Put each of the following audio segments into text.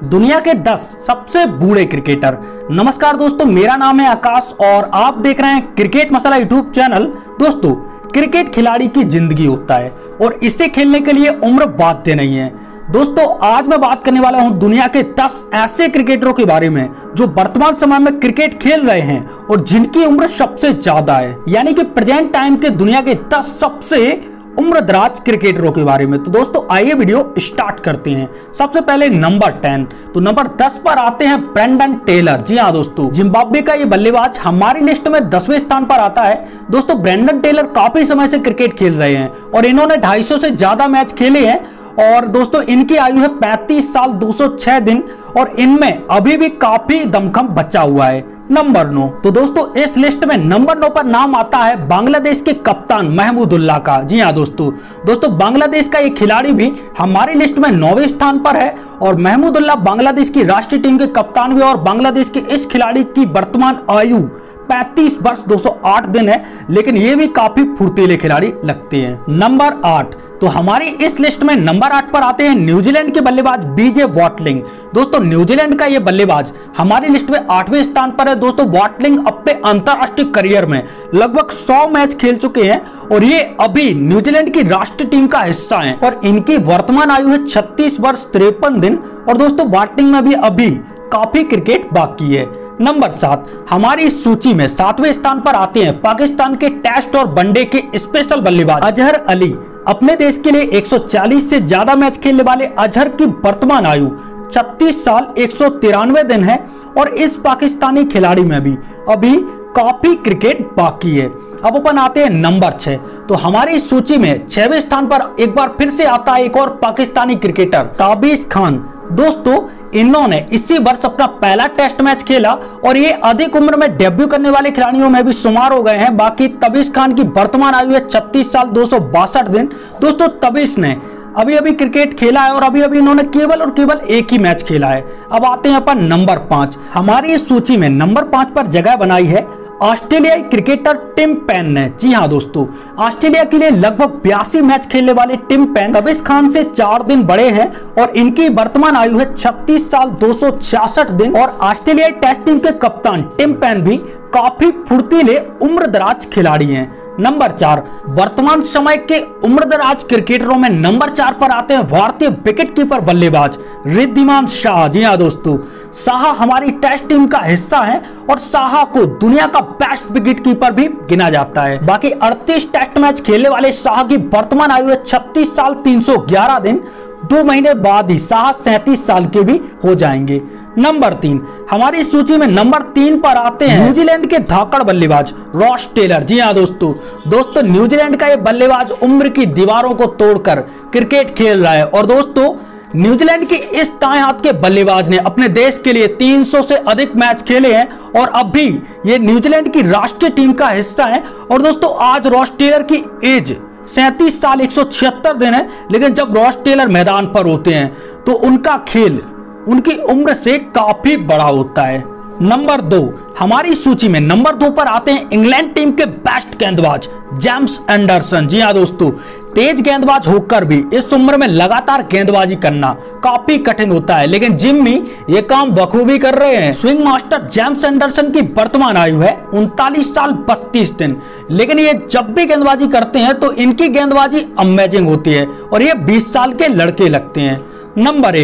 दुनिया के 10 सबसे बूढ़े क्रिकेटर। नमस्कार दोस्तों, मेरा नाम है आकाश और आप देख रहे हैं क्रिकेट मसाला यूट्यूब चैनल। दोस्तों, क्रिकेट खिलाड़ी की जिंदगी होता है और इसे खेलने के लिए उम्र बाध्य नहीं है। दोस्तों, आज मैं बात करने वाला हूं दुनिया के 10 ऐसे क्रिकेटरों के बारे में जो वर्तमान समय में क्रिकेट खेल रहे हैं और जिनकी उम्र सबसे ज्यादा है, यानी कि प्रेजेंट टाइम के दुनिया के 10 सबसे उम्रदराज क्रिकेटरों के बारे में। तो दोस्तों, आइए वीडियो स्टार्ट करते हैं। सबसे पहले नंबर 10, तो नंबर 10 पर आते हैं ब्रेंडन टेलर। जी हाँ दोस्तों, जिम्बाब्वे का ये बल्लेबाज हमारी लिस्ट में 10वें स्थान पर आता है। दोस्तों, ब्रेंडन टेलर काफी समय से क्रिकेट खेल रहे हैं और इन्होंने 250 से ज्यादा मैच खेले हैं और दोस्तों इनकी आयु है 35 साल 206 दिन और इनमें अभी भी काफी दमखम बचा हुआ है। नंबर 9, तो दोस्तों इस लिस्ट में नंबर 9 पर नाम आता है बांग्लादेश के कप्तान महमूदुल्लाह का। जी हाँ दोस्तों बांग्लादेश का ये खिलाड़ी भी हमारी लिस्ट में 9वें स्थान पर है और महमूदुल्लाह बांग्लादेश की राष्ट्रीय टीम के कप्तान भी और बांग्लादेश के इस खिलाड़ी की वर्तमान आयु 35 वर्ष 208 दिन है, लेकिन ये भी काफी फुर्तीले खिलाड़ी लगते हैं। नंबर 8, तो हमारी इस लिस्ट में नंबर 8 पर आते हैं न्यूजीलैंड के बल्लेबाज बीजे वॉटलिंग। दोस्तों, न्यूजीलैंड का ये बल्लेबाज हमारी लिस्ट में 8वें स्थान पर है। दोस्तों, वॉटलिंग अपने अंतरराष्ट्रीय करियर में लगभग 100 मैच खेल चुके हैं और ये अभी न्यूजीलैंड की राष्ट्रीय टीम का हिस्सा हैं और इनकी वर्तमान आयु है 36 वर्ष 53 दिन और दोस्तों वॉटलिंग में भी अभी काफी क्रिकेट बाकी है। नंबर 7, हमारी सूची में 7वें स्थान पर आते हैं पाकिस्तान के टेस्ट और वनडे के स्पेशल बल्लेबाज अजहर अली। अपने देश के लिए 140 से ज्यादा मैच खेलने वाले अजहर की वर्तमान आयु 36 साल 193 दिन है और इस पाकिस्तानी खिलाड़ी में भी अभी काफी क्रिकेट बाकी है। अब अपन आते हैं नंबर 6, तो हमारी सूची में 6वें स्थान पर एक बार फिर से आता है एक और पाकिस्तानी क्रिकेटर ताबिश खान। दोस्तों, इन्होंने इसी वर्ष अपना पहला टेस्ट मैच खेला और ये अधिक उम्र में डेब्यू करने वाले खिलाड़ियों में भी शुमार हो गए हैं। बाकी ताबिश खान की वर्तमान आयु है 36 साल 262 दिन। दोस्तों, ताबिश ने अभी अभी क्रिकेट खेला है और अभी इन्होंने केवल और केवल एक ही मैच खेला है। अब आते हैं अपन नंबर 5, हमारी इस सूची में नंबर 5 पर जगह बनाई है ऑस्ट्रेलियाई क्रिकेटर टिम पेन ने। जी हाँ दोस्तों, ऑस्ट्रेलिया के लिए लगभग 82 मैच खेलने वाले टिम पेन ताबिश खान से 4 दिन बड़े हैं और इनकी वर्तमान आयु है 36 साल 266 दिन और ऑस्ट्रेलियाई टेस्ट टीम के कप्तान टिम पेन भी काफी फुर्तीले उम्रदराज खिलाड़ी हैं। नंबर 4, वर्तमान समय के उम्रदराज क्रिकेटरों में नंबर 4 पर आते हैं भारतीय विकेटकीपर बल्लेबाज रिद्धिमान शाह। जी हाँ दोस्तों, शाह हमारी टेस्ट टीम का हिस्सा है और शाह को दुनिया का बेस्ट विकेटकीपर भी गिना जाता है। बाकी 38 टेस्ट मैच खेलने वाले शाह की वर्तमान आयु है 36 साल 311 दिन। 2 महीने बाद ही शाह 37 साल के भी हो जाएंगे। नंबर 3, हमारी सूची में नंबर 3 पर आते हैं न्यूजीलैंड के धाकड़ बल्लेबाज रॉस टेलर। जी हाँ दोस्तों न्यूजीलैंड का ये बल्लेबाज उम्र की दीवारों को तोड़कर क्रिकेट खेल रहा है और दोस्तों न्यूजीलैंड के इस दाएं हाथ के बल्लेबाज ने अपने देश के लिए 300 से अधिक मैच खेले हैं और अब भी ये न्यूजीलैंड की राष्ट्रीय टीम का हिस्सा है। और दोस्तों, आज रॉस टेलर की एज 37 साल 176 दिन है, लेकिन जब रॉस टेलर मैदान पर होते हैं तो उनका खेल उनकी उम्र से काफी बड़ा होता है। नंबर 2, हमारी सूची में नंबर 2 पर आते हैं इंग्लैंड टीम के बेस्ट गेंदबाज जेम्स एंडरसन। जी हाँ दोस्तों, तेज गेंदबाज होकर भी इस उम्र में लगातार गेंदबाजी करना काफी कठिन होता है, लेकिन जिम में ये काम बखूबी कर रहे हैं। स्विंग मास्टर जेम्स एंडरसन की वर्तमान आयु है 39 साल 32 दिन, लेकिन ये जब भी गेंदबाजी करते हैं तो इनकी गेंदबाजी अमेजिंग होती है और ये 20 साल के लड़के लगते हैं। नंबर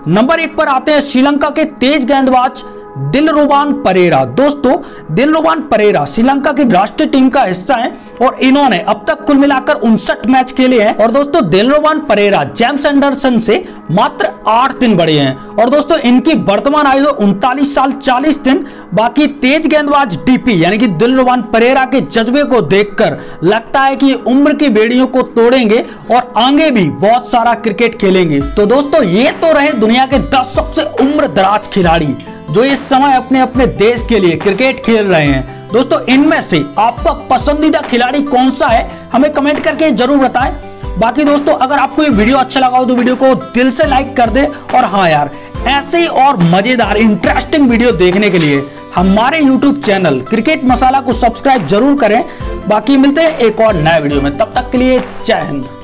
1 पर आते हैं श्रीलंका के तेज गेंदबाज दिलरुवान परेरा। दोस्तों, दिलरुवान परेरा श्रीलंका की राष्ट्रीय टीम का हिस्सा है और इन्होंने अब तक कुल मिलाकर 59 मैच खेले हैं और दोस्तों दिलरुवान परेरा जेम्स एंडरसन से मात्र 8 दिन बड़े हैं और दोस्तों इनकी वर्तमान आयु 39 साल 40 दिन। बाकी तेज गेंदबाज डीपी यानी कि दिलरुवान परेरा के जज्बे को देखकर लगता है कि उम्र की बेड़ियों को तोड़ेंगे और आगे भी बहुत सारा क्रिकेट खेलेंगे। तो दोस्तों, ये तो रहे दुनिया के 10 सबसे उम्रदराज खिलाड़ी जो इस समय अपने अपने देश के लिए क्रिकेट खेल रहे हैं। दोस्तों, इनमें से आपका पसंदीदा खिलाड़ी कौन सा है हमें कमेंट करके जरूर बताएं। बाकी दोस्तों, अगर आपको ये वीडियो अच्छा लगा हो तो वीडियो को दिल से लाइक कर दे और हाँ यार, ऐसे ही और मजेदार इंटरेस्टिंग वीडियो देखने के लिए हमारे YouTube चैनल क्रिकेट मसाला को सब्सक्राइब जरूर करें। बाकी मिलते हैं एक और नए वीडियो में, तब तक के लिए जय हिंद।